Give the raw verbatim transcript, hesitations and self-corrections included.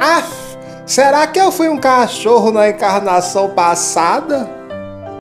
Aff, será que eu fui um cachorro na encarnação passada?